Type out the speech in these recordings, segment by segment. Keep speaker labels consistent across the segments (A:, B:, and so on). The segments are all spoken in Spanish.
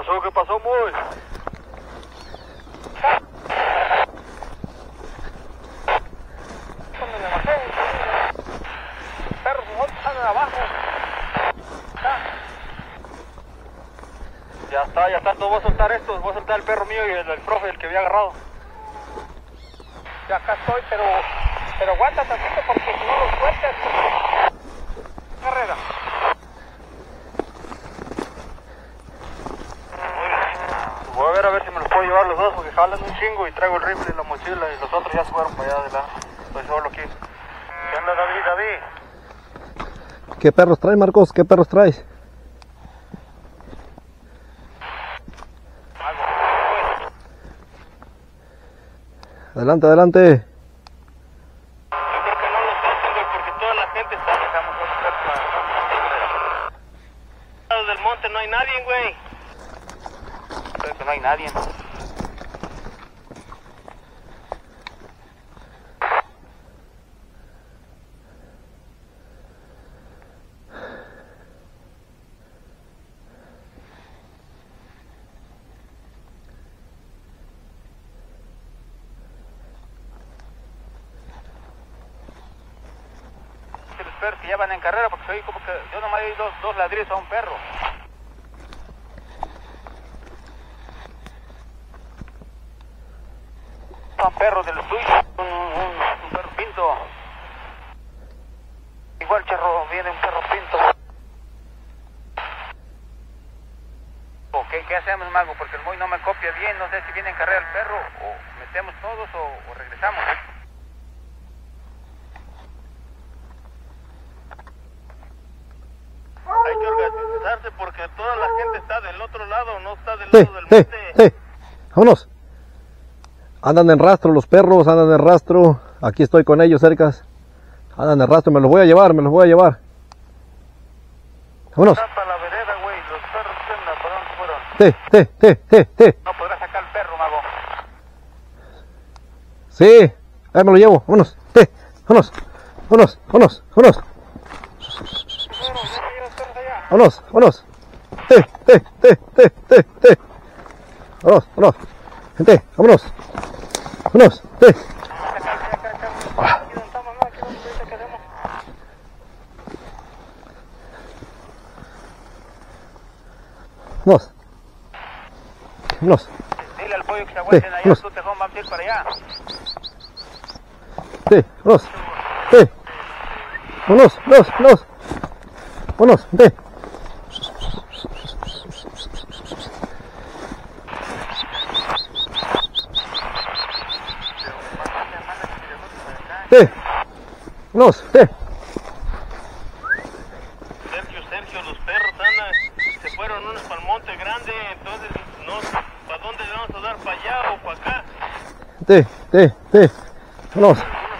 A: ¿Qué pasó, muy?
B: Los perros están abajo.
A: Ya está, entonces voy a soltar estos, voy a soltar el perro mío y el profe, el que había agarrado.
B: Ya acá estoy, pero aguanta tantito porque si no los sueltas. Carrera.
A: Voy a ver si me los puedo llevar los dos porque jalan un chingo y traigo el rifle y la mochila y los otros ya se fueron para allá adelante. Estoy solo aquí. ¿Qué onda, David?
C: ¿Qué perros traes, Marcos? ¿Qué perros traes? Adelante, adelante.
A: Yo creo que no los hacen, güey, porque toda la gente está... Dejamos los perros del monte, no hay nadie, güey. Creo que no hay nadie. Perros que ya van en carrera porque soy como que yo nomás oí dos ladrillos a un perro. Son perros de los tuyos, un perro pinto. Igual charro, viene un perro pinto. ¿Qué hacemos, mago? Porque el muy no me copia bien, no sé si viene en carrera el perro o metemos todos o regresamos. Hay que organizarse porque toda la gente está del otro lado, no está del lado del monte.
C: Vámonos. Andan en rastro los perros, andan en rastro. Aquí estoy con ellos cercas. Andan en rastro, me los voy a llevar, Vámonos.
A: Para la vereda, güey, los perros ¿para dónde fueron? No podrás sacar el perro, mago.
C: Sí, ahí me lo llevo, vámonos. Vámonos. Vámonos. Vámonos. Vámonos. Vámonos. Gente, vámonos. Vámonos. Vámonos. Vámonos.
A: Dile al pollo que se aguanten allá, tú te vamos a ir para allá.
C: Vámonos. Vámonos. Vámonos.
A: Sergio, los perros andan, se fueron unos para el monte grande, entonces no, ¿para dónde le vamos a dar? ¿Para allá o para acá?
C: Vámonos.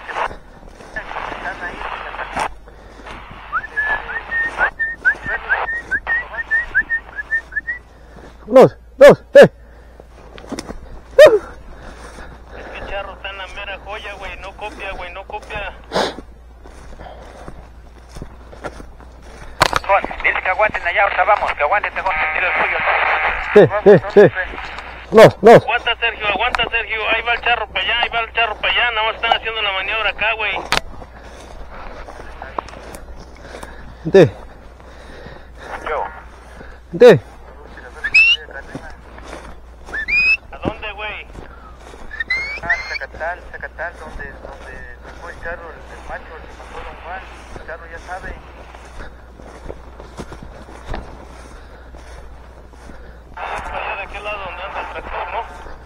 C: Vámonos.
A: Es que Charro está en la mera joya, güey, no copia. Dile que aguanten allá, ahorita vamos, que aguanten, dile el suyo.
C: No.
A: Aguanta, Sergio, ahí va el charro para allá, nada más están haciendo la maniobra acá, güey. ¿A dónde, güey? Zacatal, donde sacó el charro, el macho, el que mató a Don Juan, el charro ya sabe. Allá de aquel lado donde anda el tractor, ¿no?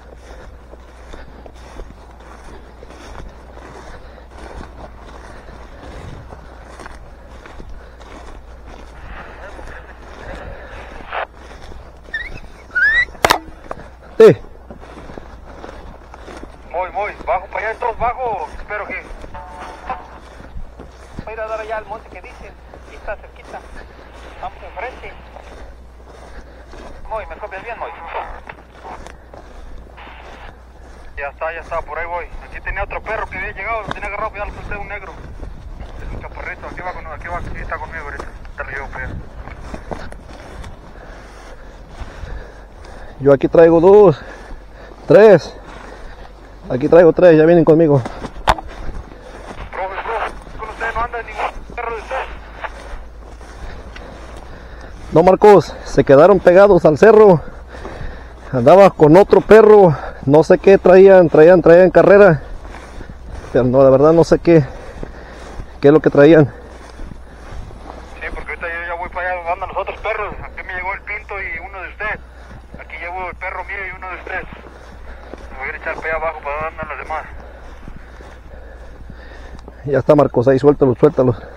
A: Muy, bajo para allá, entonces bajo, espero que... Voy a ir a dar allá al monte que dicen, y está cerquita, vamos enfrente. Moy, ¿me copias bien, Moy? Ya está, por ahí voy. Aquí tenía otro perro que había llegado, lo tenía agarrado, ya lo solté, un negro. Es un chaparrito, aquí está conmigo ahorita, te lo llevo para allá.
C: Yo aquí traigo 2, 3. Aquí traigo 3, ya vienen conmigo.
A: Profe, con usted no anda ningún perro de usted.
C: No, Marcos, se quedaron pegados al cerro. Andaba con otro perro, no sé qué traían carrera. Pero no, la verdad no sé qué es lo que traían.
A: Sí, porque ahorita yo ya voy para allá donde andan los otros perros. Aquí me llegó el pinto y uno de usted. Aquí llegó el perro mío y uno de usted. Me voy a ir a echar para allá abajo para donde andan los demás.
C: Ya está, Marcos, ahí suéltalos.